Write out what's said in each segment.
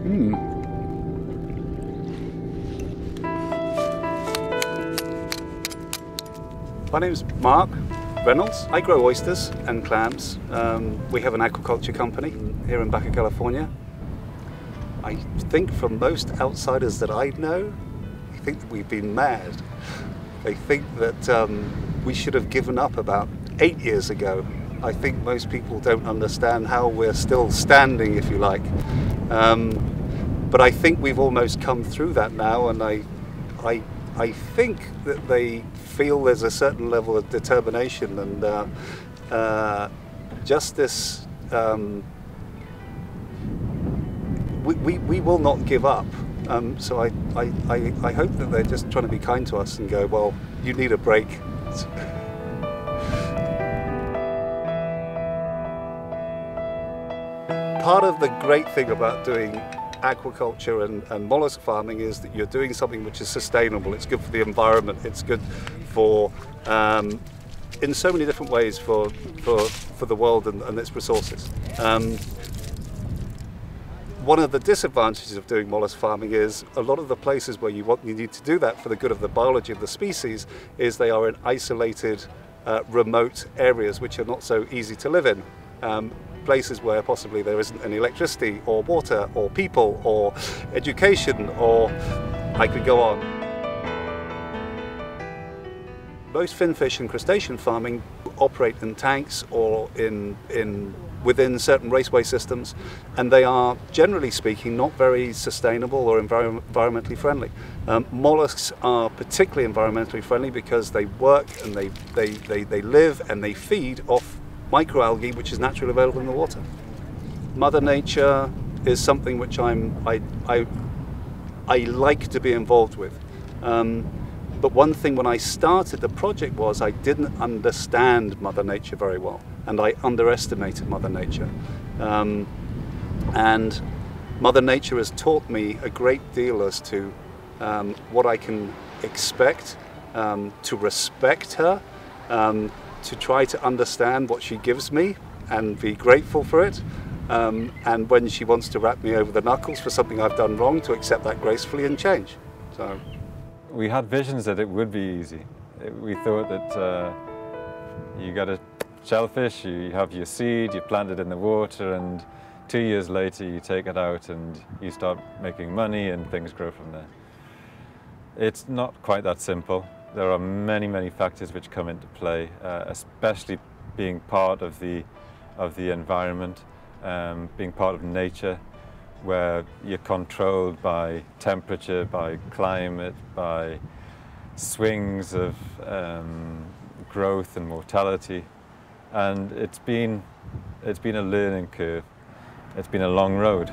Mm. My name's Mark Reynolds. I grow oysters and clams. We have an aquaculture company here in Baja California. I think from most outsiders that I know, I think that we've been mad. They think that we should have given up about 8 years ago. I think most people don't understand how we're still standing, if you like. But I think we've almost come through that now, and I think that they feel there's a certain level of determination and just this. We will not give up. So I hope that they're just trying to be kind to us and go, well, you need a break. Part of the great thing about doing aquaculture and mollusk farming is that you're doing something which is sustainable. It's good for the environment. It's good for, in so many different ways for the world and its resources. One of the disadvantages of doing mollusk farming is a lot of the places where you need to do that for the good of the biology of the species is they are in isolated, remote areas which are not so easy to live in. Places where possibly there isn't any electricity or water or people or education, or I could go on. Most finfish and crustacean farming operate in tanks or within certain raceway systems, and they are, generally speaking, not very sustainable or environmentally friendly. Mollusks are particularly environmentally friendly because they work and they live and they feed off microalgae, which is naturally available in the water. Mother Nature is something which I like to be involved with. But one thing when I started the project was I didn't understand Mother Nature very well, and I underestimated Mother Nature. And Mother Nature has taught me a great deal as to what I can expect, to respect her, to try to understand what she gives me and be grateful for it, and when she wants to rap me over the knuckles for something I've done wrong, to accept that gracefully and change. So we had visions that it would be easy. We thought that you got a shellfish, you have your seed, you plant it in the water, and 2 years later you take it out and you start making money and things grow from there. It's not quite that simple. There are many, many factors which come into play, especially being part of the environment, being part of nature, where you're controlled by temperature, by climate, by swings of growth and mortality, and it's been a learning curve. It's been a long road.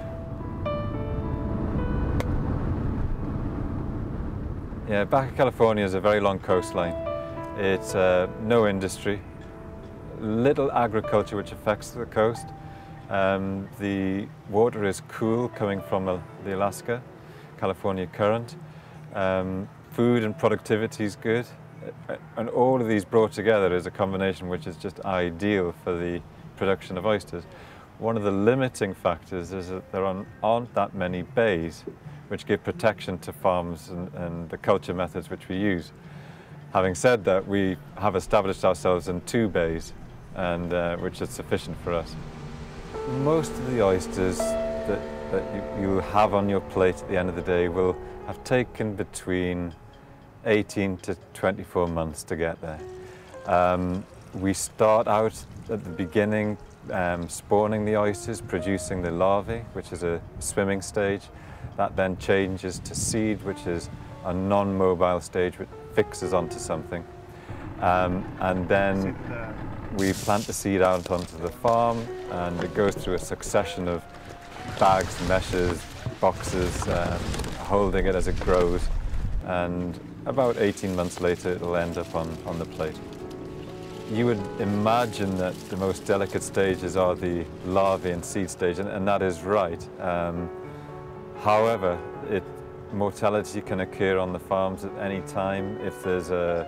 Yeah, Baja California is a very long coastline. It's no industry, little agriculture which affects the coast. The water is cool coming from the Alaska, California current. Food and productivity is good. And all of these brought together is a combination which is just ideal for the production of oysters. One of the limiting factors is that there aren't that many bays which give protection to farms and the culture methods which we use. Having said that, we have established ourselves in 2 bays, and which is sufficient for us. Most of the oysters that you'll have on your plate at the end of the day will have taken between 18 to 24 months to get there. We start out at the beginning spawning the oysters, producing the larvae, which is a swimming stage. That then changes to seed, which is a non-mobile stage which fixes onto something. And then we plant the seed out onto the farm, and it goes through a succession of bags, meshes, boxes, holding it as it grows. And about 18 months later, it'll end up on the plate. You would imagine that the most delicate stages are the larvae and seed stage, and that is right. However, mortality can occur on the farms at any time if there's a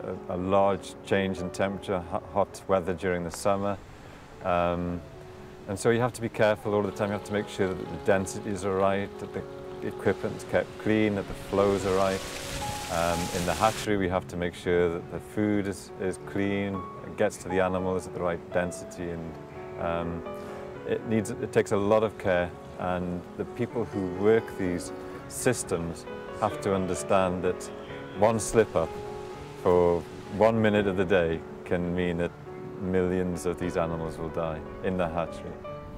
large change in temperature, hot weather during the summer. And so you have to be careful all the time. You have to make sure that the densities are right, that the equipment's kept clean, that the flows are right. In the hatchery, we have to make sure that the food is clean, it gets to the animals at the right density, and it takes a lot of care. And the people who work these systems have to understand that one slip up for 1 minute of the day can mean that millions of these animals will die in the hatchery.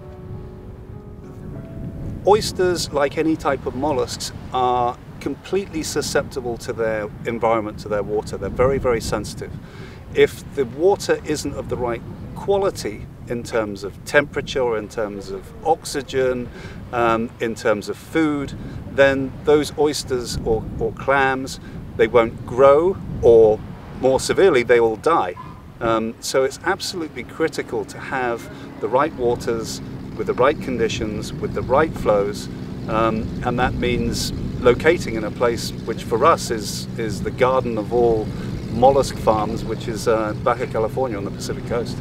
Oysters, like any type of mollusks, are completely susceptible to their environment, to their water. They're very, very sensitive. If the water isn't of the right quality in terms of temperature, in terms of oxygen, in terms of food, then those oysters or clams, they won't grow, or more severely, they will die. So it's absolutely critical to have the right waters with the right conditions, with the right flows, and that means locating in a place which for us is the garden of all mollusk farms, which is Baja California on the Pacific coast.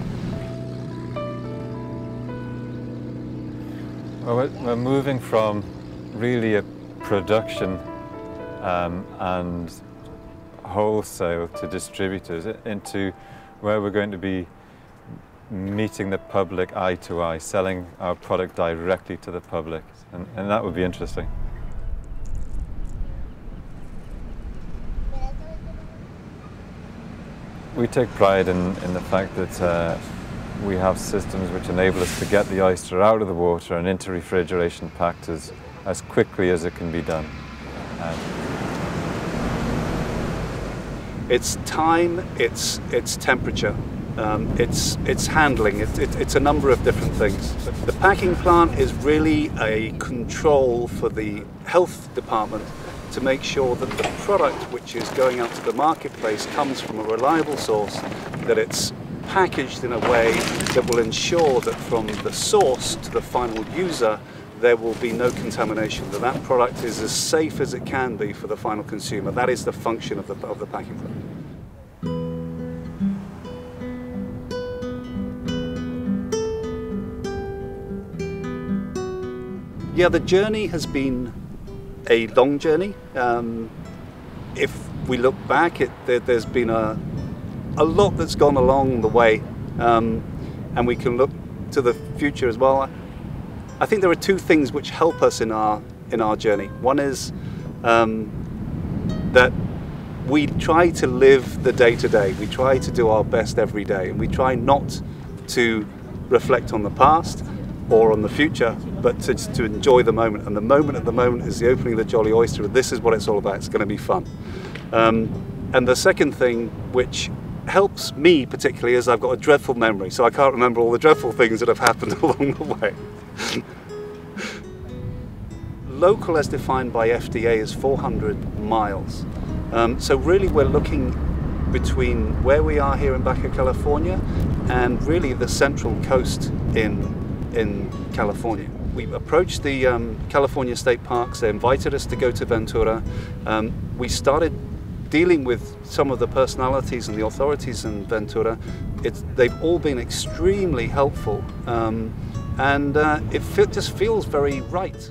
Well, we're moving from really a production and wholesale to distributors into where we're going to be meeting the public eye to eye, selling our product directly to the public, and that would be interesting. We take pride in the fact that we have systems which enable us to get the oyster out of the water and into refrigeration packed as quickly as it can be done. It's time, it's temperature, it's handling, it's a number of different things. The packing plant is really a control for the health department to make sure that the product which is going out to the marketplace comes from a reliable source, that it's packaged in a way that will ensure that from the source to the final user there will be no contamination, that product is as safe as it can be for the final consumer. That is the function of the packing plant. Yeah, the journey has been a long journey. If we look back, there's been a lot that's gone along the way, and we can look to the future as well. I think there are two things which help us in our journey. One is that we try to live the day-to-day. We try to do our best every day, and we try not to reflect on the past or on the future, but to enjoy the moment. And the moment at the moment is the opening of the Jolly Oyster, and this is what it's all about. It's going to be fun. And the second thing, which helps me particularly, is I've got a dreadful memory, so I can't remember all the dreadful things that have happened along the way. Local, as defined by FDA, is 400 miles. So really we're looking between where we are here in Baja California and really the central coast in California. We approached the California State Parks. They invited us to go to Ventura. We started dealing with some of the personalities and the authorities in Ventura. They've all been extremely helpful, and it just feels very right.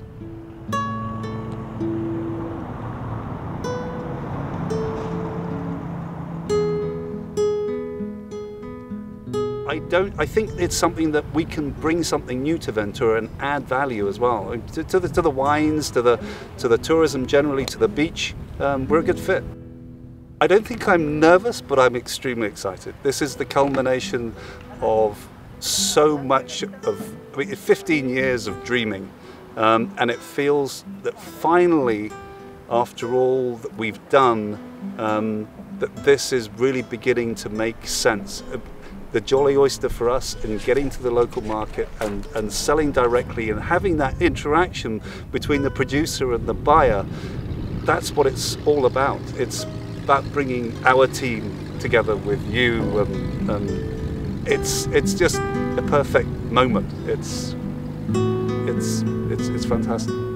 I think it's something that we can bring something new to Ventura and add value as well to the wines, to the tourism generally, to the beach. We're a good fit. I don't think I'm nervous, but I'm extremely excited. This is the culmination of so much of 15 years of dreaming, and it feels that finally, after all that we've done, that this is really beginning to make sense. The Jolly Oyster for us, in getting to the local market and selling directly and having that interaction between the producer and the buyer, that's what it's all about. It's about bringing our team together with you, and it's just a perfect moment. It's fantastic.